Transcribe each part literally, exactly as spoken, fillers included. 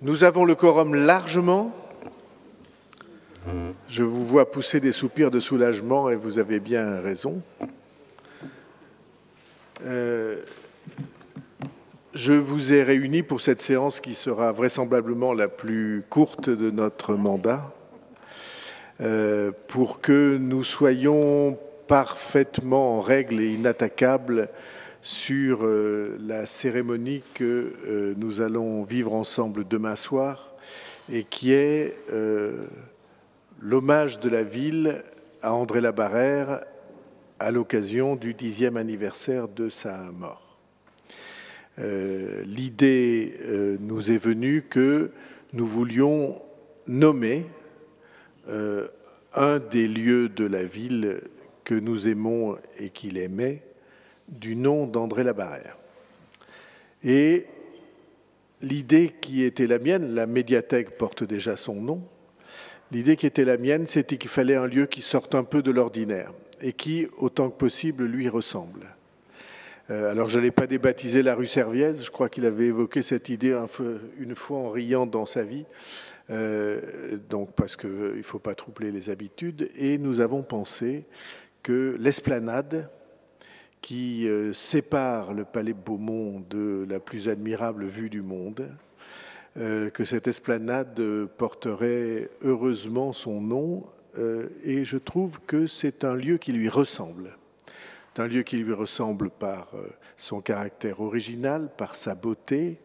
Nous avons le quorum largement. Je vous vois pousser des soupirs de soulagement et vous avez bien raison. Euh, je vous ai réunis pour cette séance qui sera vraisemblablement la plus courte de notre mandat, euh, pour que nous soyons parfaitement en règle et inattaquables sur euh, la cérémonie que euh, nous allons vivre ensemble demain soir et qui est euh, l'hommage de la ville à André Labarrère à l'occasion du dixième anniversaire de sa mort. Euh, L'idée euh, nous est venue que nous voulions nommer euh, un des lieux de la ville que nous aimons et qu'il aimait du nom d'André Labarrère. Et l'idée qui était la mienne, la médiathèque porte déjà son nom, l'idée qui était la mienne, c'était qu'il fallait un lieu qui sorte un peu de l'ordinaire et qui, autant que possible, lui ressemble. Euh, alors, je n'allais pas débaptiser la rue Serviez, je crois qu'il avait évoqué cette idée un peu, une fois en riant dans sa vie, euh, donc parce qu'il ne faut pas troubler les habitudes, et nous avons pensé que l'esplanade qui euh, sépare le palais Beaumont de la plus admirable vue du monde, euh, que cette esplanade porterait heureusement son nom, euh, et je trouve que c'est un lieu qui lui ressemble. C'est un lieu qui lui ressemble par euh, son caractère original, par sa beauté,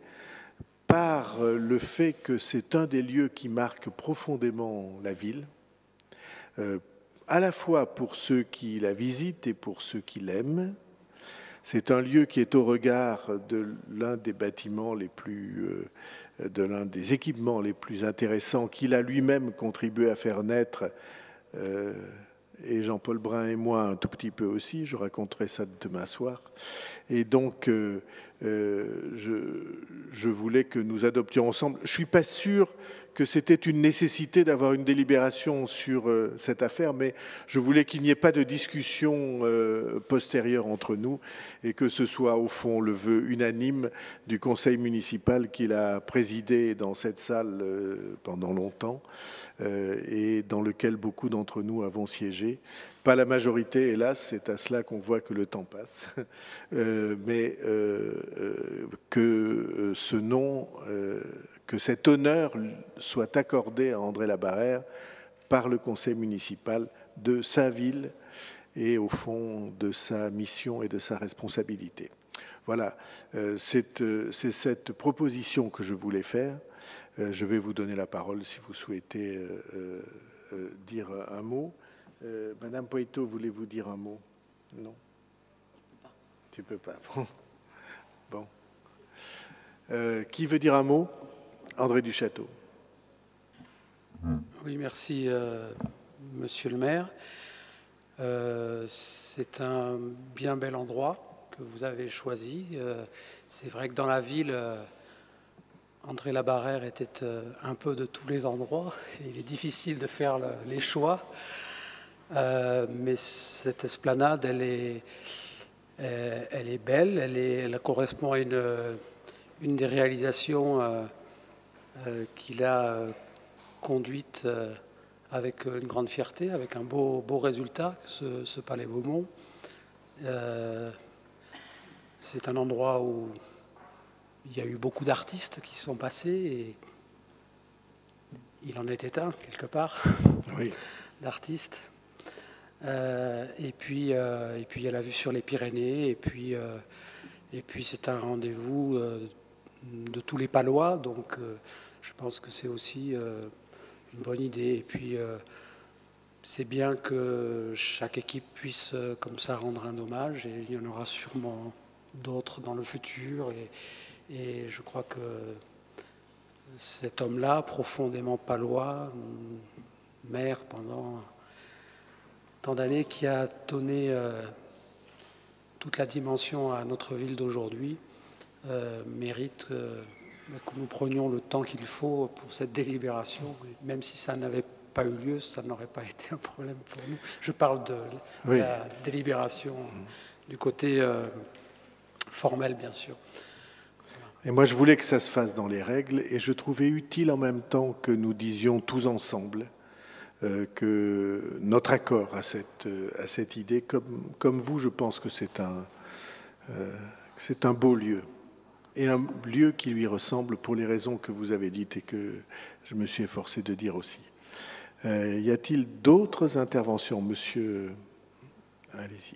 par euh, le fait que c'est un des lieux qui marque profondément la ville, euh, à la fois pour ceux qui la visitent et pour ceux qui l'aiment. C'est un lieu qui est au regard de l'un des bâtiments les plus, euh, de l'un des équipements les plus intéressants qu'il a lui-même contribué à faire naître, euh, et Jean-Paul Brun et moi un tout petit peu aussi, je raconterai ça demain soir. Et donc, euh, euh, je, je voulais que nous adoptions ensemble. Je ne suis pas sûr que c'était une nécessité d'avoir une délibération sur euh, cette affaire, mais je voulais qu'il n'y ait pas de discussion euh, postérieure entre nous et que ce soit au fond le vœu unanime du conseil municipal qu'il a présidé dans cette salle euh, pendant longtemps euh, et dans lequel beaucoup d'entre nous avons siégé. Pas la majorité, hélas, c'est à cela qu'on voit que le temps passe, euh, mais euh, euh, que euh, ce nom... Euh, que cet honneur soit accordé à André Labarrère par le conseil municipal de sa ville et au fond de sa mission et de sa responsabilité. Voilà, euh, c'est euh, cette proposition que je voulais faire. Euh, je vais vous donner la parole si vous souhaitez euh, euh, dire un mot. Euh, Madame Poitou, voulez-vous dire un mot? Non? Tu peux pas. Bon. Bon. Euh, qui veut dire un mot? André Duchâteau. Oui, merci, euh, Monsieur le maire. Euh, c'est un bien bel endroit que vous avez choisi. Euh, c'est vrai que dans la ville, euh, André Labarrère était euh, un peu de tous les endroits. Il est difficile de faire le, les choix. Euh, mais cette esplanade, elle est, euh, elle est belle. Elle, est, elle correspond à une, une des réalisations euh, Euh, qu'il a euh, conduite euh, avec une grande fierté, avec un beau, beau résultat, ce, ce palais Beaumont. Euh, c'est un endroit où il y a eu beaucoup d'artistes qui sont passés et il en était un, quelque part, oui. d'artistes. Euh, et, puis, euh, et puis, il y a la vue sur les Pyrénées, et puis, euh, et puis c'est un rendez-vous euh, de tous les Palois, donc euh, je pense que c'est aussi euh, une bonne idée. Et puis euh, c'est bien que chaque équipe puisse euh, comme ça rendre un hommage, et il y en aura sûrement d'autres dans le futur. Et, et je crois que cet homme-là, profondément palois, maire pendant tant d'années, qui a donné euh, toute la dimension à notre ville d'aujourd'hui, euh, mérite euh, que nous prenions le temps qu'il faut pour cette délibération. Même si ça n'avait pas eu lieu, ça n'aurait pas été un problème pour nous. Je parle de oui. la délibération mmh. du côté euh, formel, bien sûr. Et moi, je voulais que ça se fasse dans les règles, et je trouvais utile en même temps que nous disions tous ensemble euh, que notre accord à cette, à cette idée, comme, comme vous, je pense que c'est un, euh, c'est un beau lieu, et un lieu qui lui ressemble pour les raisons que vous avez dites et que je me suis efforcé de dire aussi. Euh, y a-t-il d'autres interventions, monsieur? Allez-y.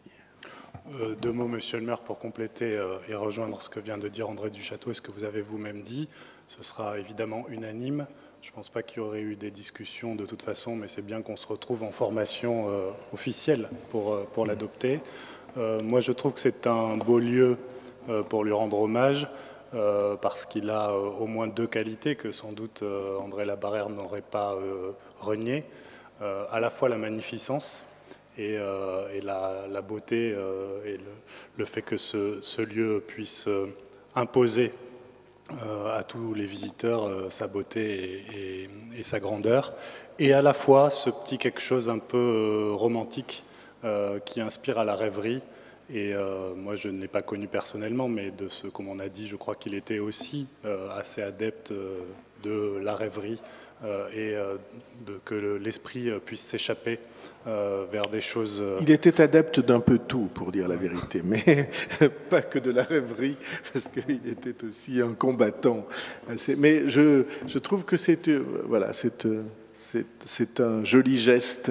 Euh, deux mots, monsieur le maire, pour compléter euh, et rejoindre ce que vient de dire André Duchâteau et ce que vous avez vous-même dit. Ce sera évidemment unanime. Je ne pense pas qu'il y aurait eu des discussions de toute façon, mais c'est bien qu'on se retrouve en formation euh, officielle pour, euh, pour l'adopter. Euh, moi, je trouve que c'est un beau lieu euh, pour lui rendre hommage, euh, parce qu'il a euh, au moins deux qualités que sans doute euh, André Labarrère n'aurait pas euh, reniées. Euh, à la fois la magnificence, Et, euh, et la, la beauté euh, et le, le fait que ce, ce lieu puisse euh, imposer euh, à tous les visiteurs euh, sa beauté et, et, et sa grandeur, et à la fois ce petit quelque chose un peu euh, romantique euh, qui inspire à la rêverie. Et euh, moi, je ne l'ai pas connu personnellement, mais de ce qu'on m'en a dit, je crois qu'il était aussi euh, assez adepte euh, de la rêverie euh, et euh, de, que l'esprit puisse s'échapper euh, vers des choses... Euh... Il était adepte d'un peu tout, pour dire la vérité, mais pas que de la rêverie, parce qu'il était aussi un combattant. Assez... Mais je, je trouve que c'est euh, voilà, c'est, euh, c'est, c'est un joli geste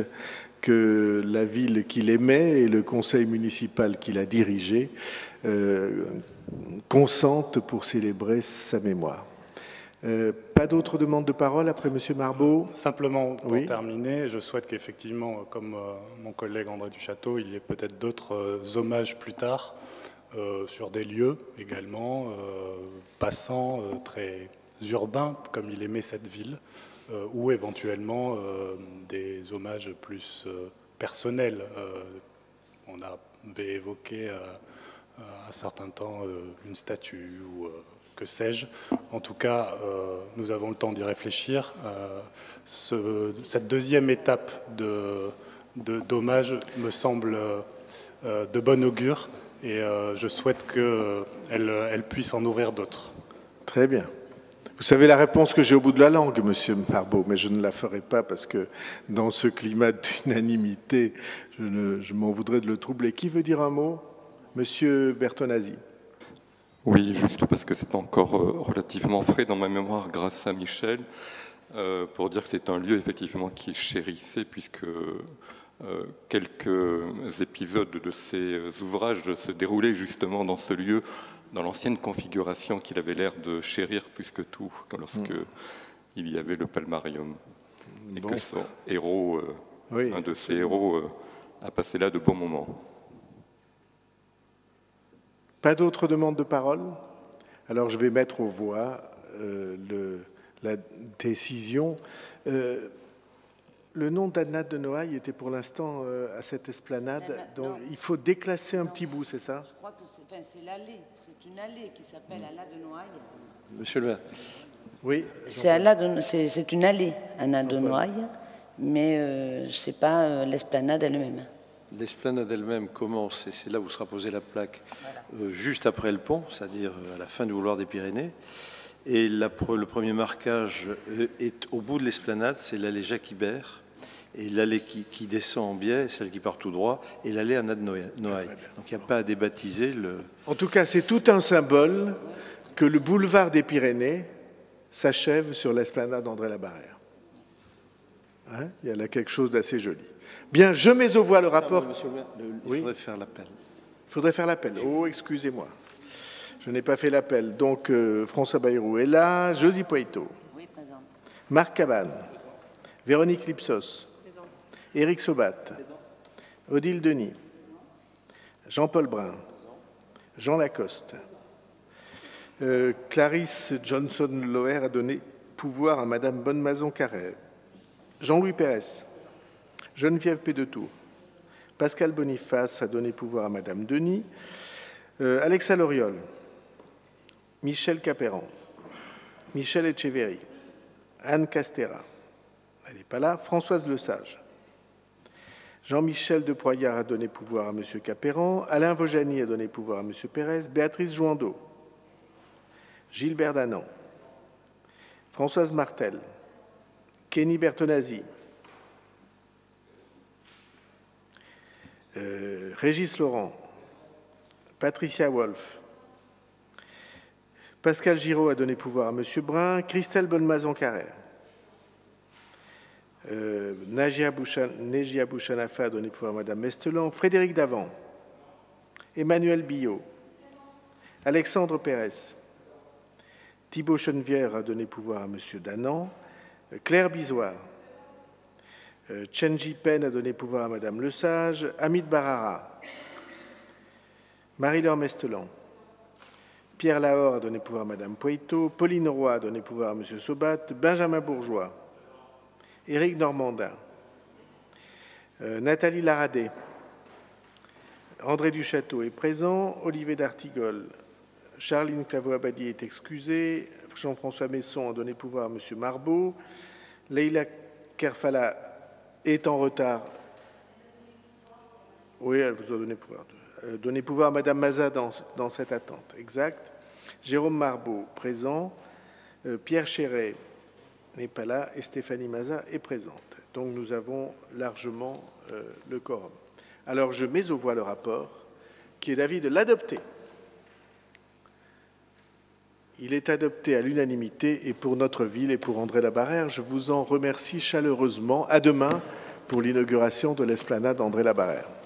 que la ville qu'il aimait et le conseil municipal qu'il a dirigé euh, consentent pour célébrer sa mémoire. Euh, pas d'autres demandes de parole après M. Marbeau? Simplement, pour oui. terminer, je souhaite qu'effectivement, comme euh, mon collègue André Duchâteau, il y ait peut-être d'autres euh, hommages plus tard euh, sur des lieux également, euh, passants, euh, très urbains, comme il aimait cette ville, euh, ou éventuellement euh, des hommages plus euh, personnels. Euh, on avait évoqué euh, à un certain temps euh, une statue ou... Euh, que sais-je. En tout cas, euh, nous avons le temps d'y réfléchir. Euh, ce, cette deuxième étape de, de, d'hommage me semble euh, de bon augure, et euh, je souhaite qu'elle elle puisse en ouvrir d'autres. Très bien. Vous savez la réponse que j'ai au bout de la langue, monsieur Marbeau, mais je ne la ferai pas parce que dans ce climat d'unanimité, je, ne, je m'en voudrais de le troubler. Qui veut dire un mot? Monsieur Bertonazzi. Oui, juste parce que c'est encore relativement frais dans ma mémoire grâce à Michel, euh, pour dire que c'est un lieu effectivement qui est chérissé, puisque euh, quelques épisodes de ses ouvrages se déroulaient justement dans ce lieu, dans l'ancienne configuration qu'il avait l'air de chérir plus que tout, lorsque mmh. il y avait le Palmarium. Et bon. que son héros, euh, oui, un de ses héros, euh, a passé là de bons moments. Pas d'autres demandes de parole? Alors je vais mettre aux voix euh, le, la décision. Euh, le nom d'Anna de Noailles était pour l'instant euh, à cette esplanade. Anna, donc non. Il faut déclasser un non. petit bout, c'est ça? Je crois que c'est, enfin, c'est l'allée. C'est une allée qui s'appelle mmh. Anna de Noailles. Monsieur le maire. Oui. C'est, Anna de, c'est, c'est une allée, Anna de Noailles, mais euh, ce n'est pas euh, l'esplanade elle-même. L'esplanade elle-même commence, et c'est là où sera posée la plaque, voilà. euh, juste après le pont, c'est-à-dire à la fin du boulevard des Pyrénées. Et la, le premier marquage est au bout de l'esplanade, c'est l'allée Jacques-Ibert. Et l'allée qui, qui descend en biais, celle qui part tout droit, et l'allée Anna de Noailles. Donc il n'y a pas à débaptiser le... En tout cas, c'est tout un symbole que le boulevard des Pyrénées s'achève sur l'esplanade André Labarrère. Hein, il y a là quelque chose d'assez joli. Bien, je mets aux voix le rapport. Non, monsieur le maire, le, il oui. faudrait faire l'appel. Il faudrait faire l'appel. Oh, excusez-moi. Je n'ai pas fait l'appel. Donc, euh, François Bayrou est là. Josie Poito. Oui, présente. Marc Cabane. Véronique Lipsos. Présente. Éric Sobat. Présent. Odile Denis. Jean-Paul Brun. Jean Lacoste. Euh, Clarisse Johnson-Loher a donné pouvoir à Madame Bonnemaison-Carrère. Jean-Louis Pérez. Geneviève Pédetour. Pascal Boniface a donné pouvoir à Madame Denis. Euh, Alexa Loriol. Michel Capéran. Michel Etcheverry. Anne Castera. Elle n'est pas là. Françoise Lesage. Jean-Michel de Proyard a donné pouvoir à M. Capéran. Alain Vojani a donné pouvoir à M. Pérez. Béatrice Jouandeau. Gilbert Danan, Françoise Martel, Kenny Bertonazzi, euh, Régis Laurent, Patricia Wolf, Pascal Giraud a donné pouvoir à M. Brun, Christelle Bonnemazan-Carrère, euh, Najia Bouchanafa a donné pouvoir à Mme Mestelan, Frédéric Davant, Emmanuel Billot, Alexandre Pérez, Thibault Chenevière a donné pouvoir à M. Danan, Claire Bizoire, euh, Chenji Pen a donné pouvoir à Mme Lesage, Amit Barara, Marie-Laure Mestelan, Pierre Lahore a donné pouvoir à Mme Poitot, Pauline Roy a donné pouvoir à M. Sobat, Benjamin Bourgeois, Éric Normandin, euh, Nathalie Laradé, André Duchâteau est présent, Olivier d'Artigol, Charline Claveau-Abadie est excusée, Jean-François Messon a donné pouvoir à M. Marbeau, Leïla Kerfala est en retard. Oui, elle vous a donné pouvoir. Euh, donné pouvoir à Mme Maza dans, dans cette attente. Exact. Jérôme Marbeau, présent. Euh, Pierre Chéret n'est pas là et Stéphanie Maza est présente. Donc nous avons largement euh, le quorum. Alors je mets aux voix le rapport qui est d'avis de l'adopter. Il est adopté à l'unanimité et pour notre ville et pour André Labarrère, je vous en remercie chaleureusement. À demain pour l'inauguration de l'esplanade André Labarrère.